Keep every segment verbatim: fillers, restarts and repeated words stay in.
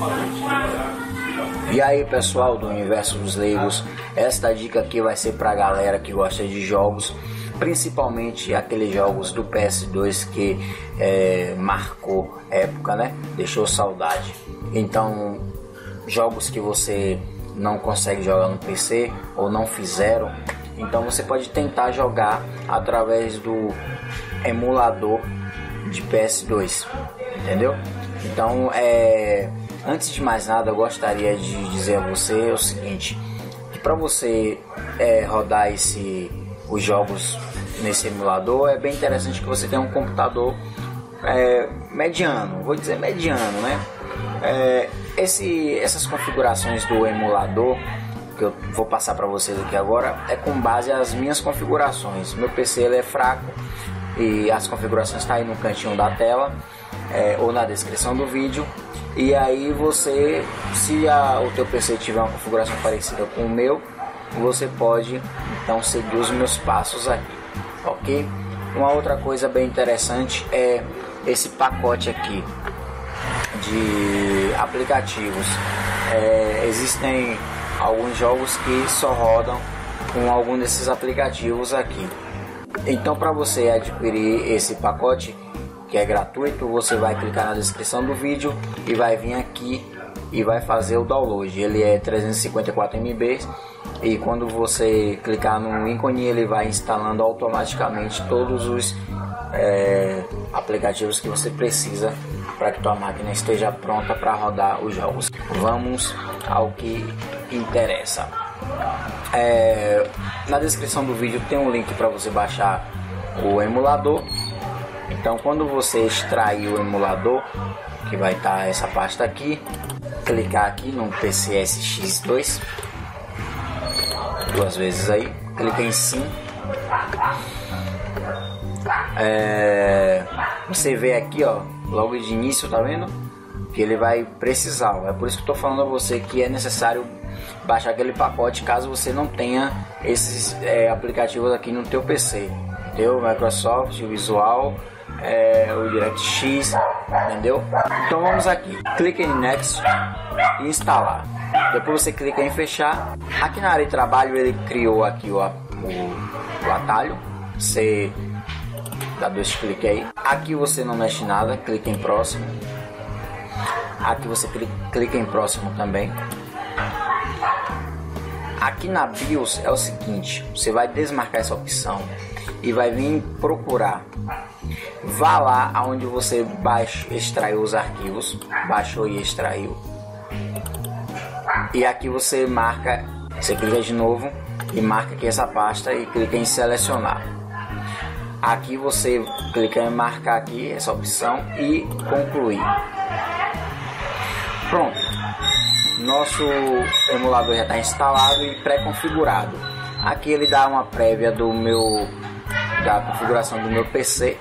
E aí pessoal do Universo dos Leigos, esta dica aqui vai ser pra galera que gosta de jogos, principalmente aqueles jogos do P S dois que é, marcou época, né? Deixou saudade. Então, jogos que você não consegue jogar no P C ou não fizeram, então você pode tentar jogar através do emulador de P S dois, entendeu? Então, é, antes de mais nada, eu gostaria de dizer a você o seguinte, que para você é, rodar esse, os jogos nesse emulador, é bem interessante que você tenha um computador é, mediano, vou dizer mediano, né? É, esse, essas configurações do emulador que eu vou passar para vocês aqui agora é com base nas minhas configurações. Meu P C ele é fraco e as configurações estão aí no cantinho da tela é, ou na descrição do vídeo. E aí você, se a, o teu P C tiver uma configuração parecida com o meu, você pode então seguir os meus passos aqui, ok? Uma outra coisa bem interessante é esse pacote aqui de aplicativos. É, existem alguns jogos que só rodam com algum desses aplicativos aqui. Então, para você adquirir esse pacote, que é gratuito, você vai clicar na descrição do vídeo e vai vir aqui e vai fazer o download. Ele é trezentos e cinquenta e quatro megabytes e quando você clicar no ícone, ele vai instalando automaticamente todos os é, aplicativos que você precisa para que tua máquina esteja pronta para rodar os jogos. Vamos ao que interessa. É, na descrição do vídeo tem um link para você baixar o emulador. Então, quando você extrair o emulador, que vai estar essa pasta aqui, clicar aqui no P C S X dois duas vezes aí, clica em sim. É, você vê aqui, ó, logo de início, tá vendo? Que ele vai precisar. É por isso que eu tô falando a você que é necessário baixar aquele pacote caso você não tenha esses é, aplicativos aqui no teu P C. Entendeu? Microsoft, o Visual, é, o DirectX, entendeu? Então vamos aqui, clica em Next e instalar. Depois você clica em fechar. Aqui na área de trabalho ele criou aqui o, o, o atalho. Você dá dois cliques aí. Aqui você não mexe nada, clica em próximo. Aqui você clica em próximo também. Aqui na BIOS é o seguinte, você vai desmarcar essa opção e vai vir procurar. Vá lá onde você baixou, extraiu os arquivos, baixou e extraiu. E aqui você marca, você clica de novo e marca aqui essa pasta e clica em selecionar. Aqui você clica em marcar aqui essa opção e concluir. Pronto, nosso emulador já está instalado e pré-configurado. Aqui ele dá uma prévia do meu da configuração do meu P C.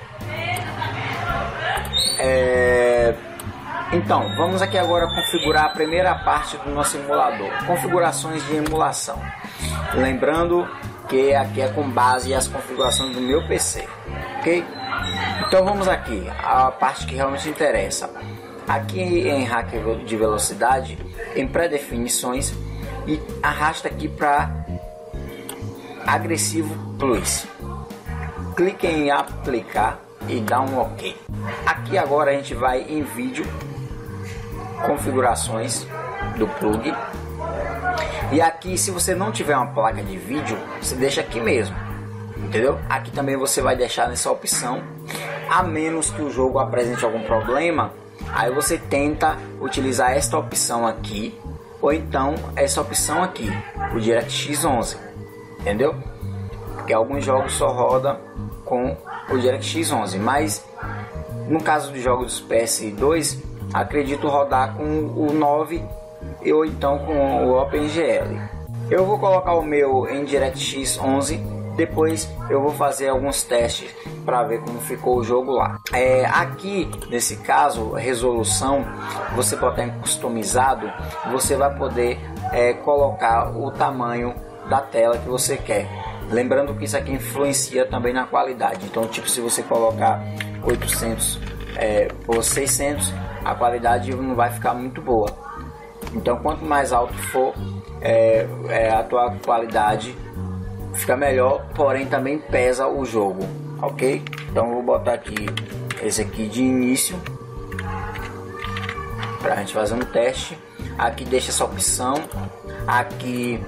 É... Então, vamos aqui agora configurar a primeira parte do nosso emulador, configurações de emulação. Lembrando que aqui é com base as configurações do meu P C, ok? Então vamos aqui, a parte que realmente interessa. Aqui em hack de velocidade, em pré-definições, e arrasta aqui para agressivo plus. Clique em aplicar e dá um OK. Aqui agora a gente vai em vídeo, configurações do plug. E aqui, se você não tiver uma placa de vídeo, você deixa aqui mesmo, entendeu? Aqui também você vai deixar nessa opção, a menos que o jogo apresente algum problema. Aí você tenta utilizar esta opção aqui, ou então essa opção aqui, o DirectX onze, entendeu? Porque alguns jogos só rodam com o DirectX onze, mas no caso dos jogos do P S dois, acredito rodar com o nove ou então com o OpenGL. Eu vou colocar o meu em DirectX onze, depois eu vou fazer alguns testes para ver como ficou o jogo lá. É, aqui nesse caso, resolução, você botar em customizado, você vai poder é, colocar o tamanho da tela que você quer. Lembrando que isso aqui influencia também na qualidade. Então, tipo, se você colocar oitocentos é, por seiscentos, a qualidade não vai ficar muito boa. Então quanto mais alto for, é, é, a tua qualidade fica melhor, porém também pesa o jogo, ok? Então eu vou botar aqui esse aqui de início para a gente fazer um teste. Aqui deixa essa opção, aqui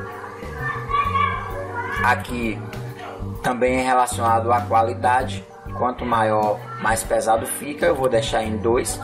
aqui também é relacionado à qualidade. Quanto maior, mais pesado fica. Eu vou deixar em dois.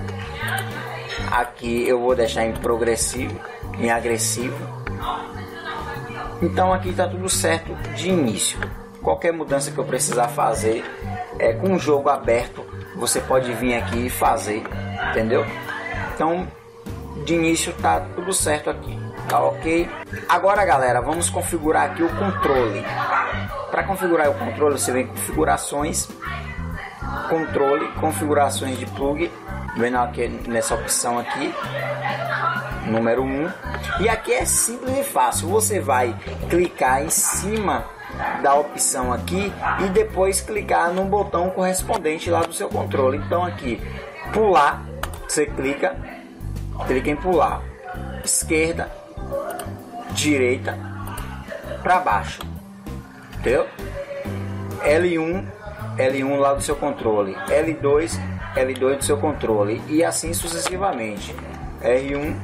Aqui eu vou deixar em progressivo, em agressivo. Então aqui está tudo certo de início. Qualquer mudança que eu precisar fazer, é, com o jogo aberto, você pode vir aqui e fazer, entendeu? Então de início tá tudo certo aqui, tá ok? Agora galera, vamos configurar aqui o controle. Para configurar o controle, você vem em configurações, controle, configurações de plug, vendo aqui nessa opção aqui, número um. E aqui é simples e fácil, você vai clicar em cima da opção aqui e depois clicar no botão correspondente lá do seu controle. Então aqui, pular, você clica, clica em pular, esquerda, direita, para baixo. Entendeu? L um, L um lá do seu controle, L dois, L dois do seu controle e assim sucessivamente. R um,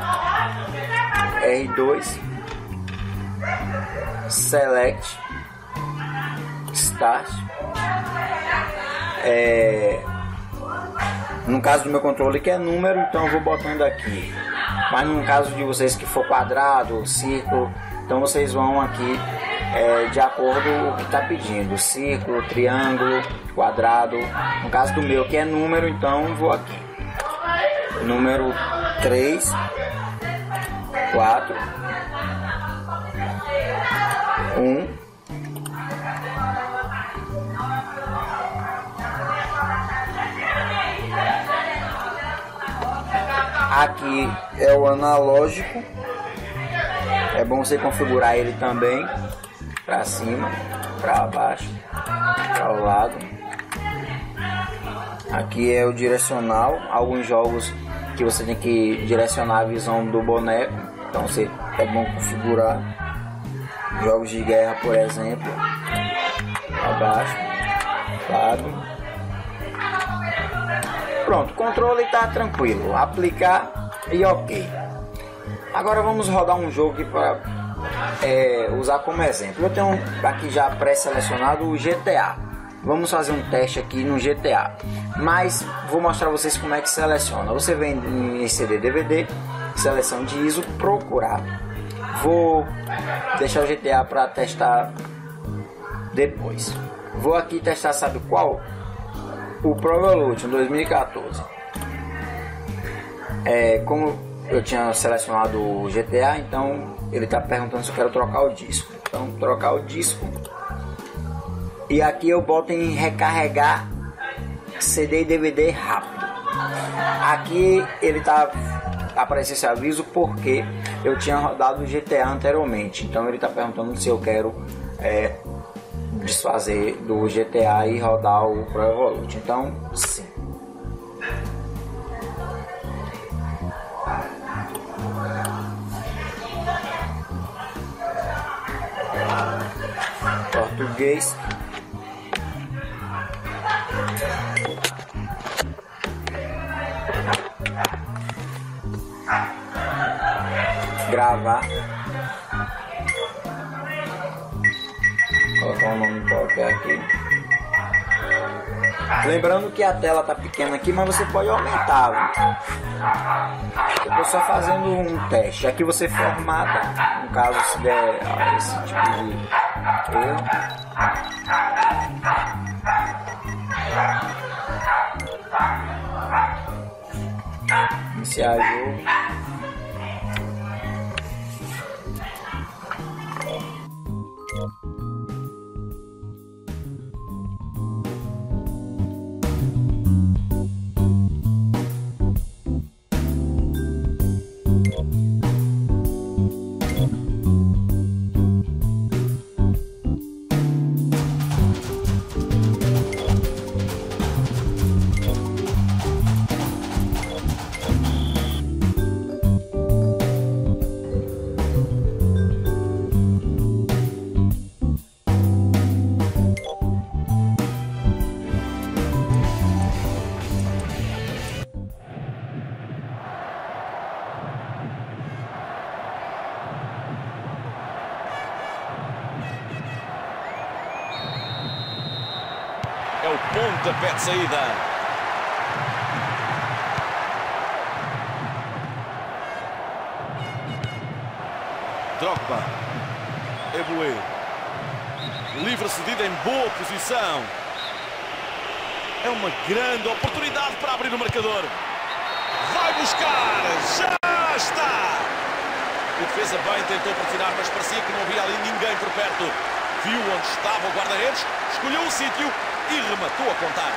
R dois, Select, Start. É, no caso do meu controle que é número, então eu vou botando aqui. Mas no caso de vocês que for quadrado, círculo, então vocês vão aqui É, de acordo com o que está pedindo, círculo, triângulo, quadrado. No caso do meu que é número, então vou aqui, número três, quatro, um, aqui é o analógico, é bom você configurar ele também, para cima, para baixo, para o lado. Aqui é o direcional, alguns jogos que você tem que direcionar a visão do boneco, então você, é bom configurar. Jogos de guerra, por exemplo, para baixo, lado. Pronto, o controle está tranquilo, aplicar e ok. Agora vamos rodar um jogo aqui para É, usar como exemplo. Eu tenho aqui já pré-selecionado o G T A. Vamos fazer um teste aqui no G T A, mas vou mostrar a vocês como é que seleciona. Você vem em C D D V D, seleção de I S O, procurar. Vou deixar o G T A para testar depois. Vou aqui testar, sabe qual? O Pro Evolution dois mil e quatorze. É, como eu tinha selecionado o G T A, então ele está perguntando se eu quero trocar o disco. Então trocar o disco, e aqui eu boto em recarregar C D e D V D rápido. Aqui ele tá aparecendo esse aviso porque eu tinha rodado o G T A anteriormente, então ele está perguntando se eu quero é, desfazer do G T A e rodar o Pro Evolution. Então sim. Português. Gravar. Colocar o nome qualquer aqui. Lembrando que a tela tá pequena aqui, mas você pode aumentar. Eu estou só fazendo um teste. Aqui você formata, no caso se der esse tipo de erro. Iniciar jogo. pontapé de saída. Drogba. Eboué. Livre cedido em boa posição. É uma grande oportunidade para abrir o marcador. Vai buscar. Já está. O defesa bem tentou pressionar, mas parecia que não havia ali ninguém por perto. Viu onde estava o guarda-redes, escolheu o sítio e rematou a contar.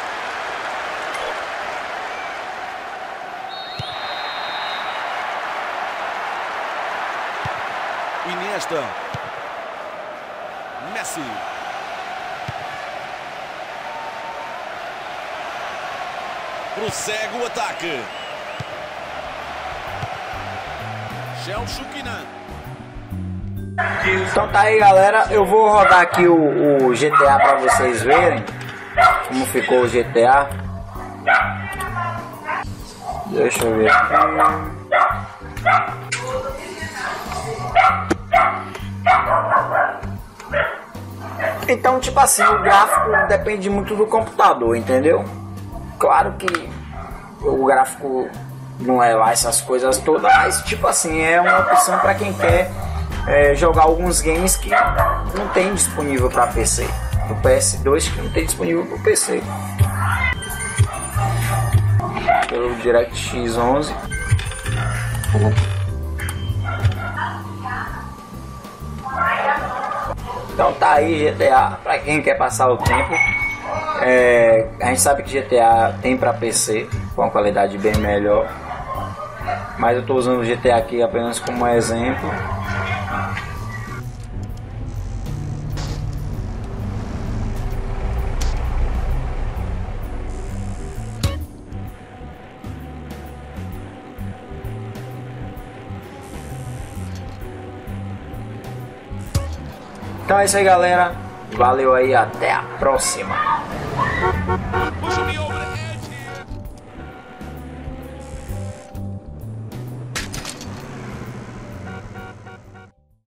Iniesta. Messi. Prossegue o ataque. Então tá aí, galera, eu vou rodar aqui o, o G T A para vocês verem como ficou o G T A. Deixa eu ver. Então, tipo assim, o gráfico depende muito do computador, entendeu? Claro que o gráfico não é lá essas coisas todas, mas tipo assim, é uma opção para quem quer é, jogar alguns games que não tem disponível para P C, no P S dois que não tem disponível para o P C, pelo DirectX onze. Então tá aí G T A para quem quer passar o tempo. É, a gente sabe que G T A tem para P C com uma qualidade bem melhor, mas eu estou usando o G T A aqui apenas como exemplo. Então é isso aí, galera. Valeu aí, até a próxima.